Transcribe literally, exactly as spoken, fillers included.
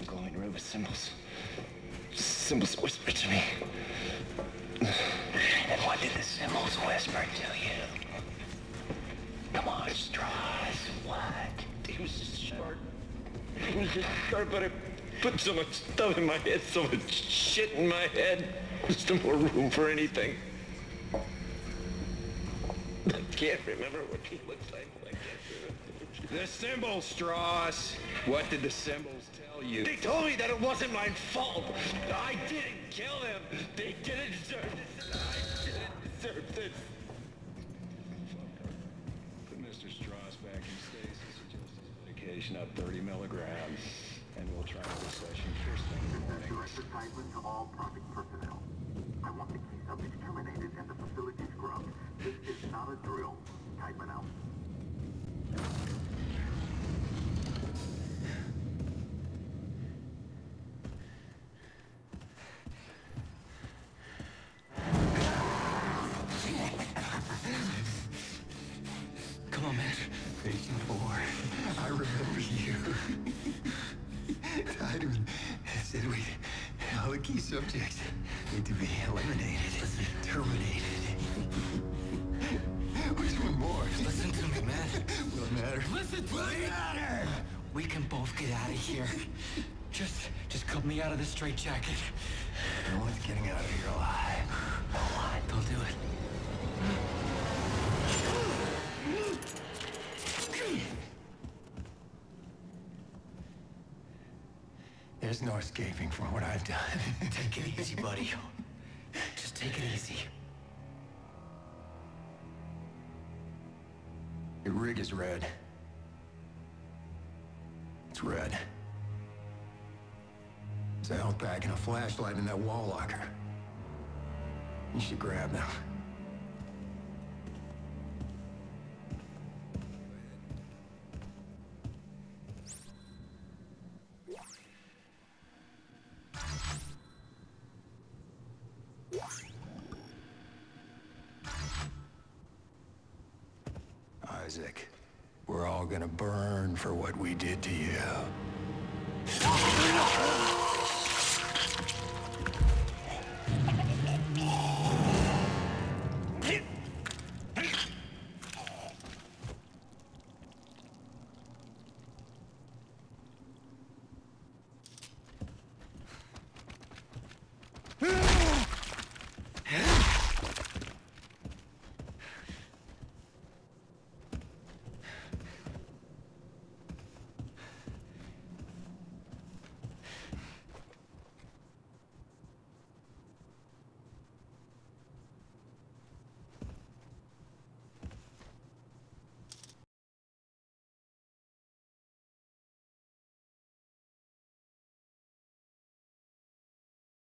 glowing room of symbols. Symbols whisper to me. And what did the symbols whisper to you? Come on, Strauss, what? It was just short. It was just short, but it put so much stuff in my head, so much shit in my head. There's no more room for anything. I can't remember what he looks like. I can't remember. The symbols, Strauss. What did the symbols tell you? They told me that it wasn't my fault. I didn't kill them. They didn't deserve this. I didn't deserve this. Put Mister Strauss back in stasis. Adjust his medication up thirty milligrams. And we'll try another session first thing in the morning. Director Seidman to all project personnel. I want the key subject terminated and the facility scrubbed. This is not a drill. Seidman out. Come on, man. Patient four. I remember you. Tideman said we, all the key subjects need to be eliminated, terminated. Which one more? Listen to me, man. What matter? Listen to me. Matter. We can both get out of here. Just, just cut me out of this straitjacket. No one's getting out of here alive. No one. Don't do it. There's no escaping from what I've done. Take it easy, buddy. Just take it easy. Your rig is red. It's red. There's a health pack and a flashlight in that wall locker. You should grab them. Isaac, we're all gonna burn for what we did to you.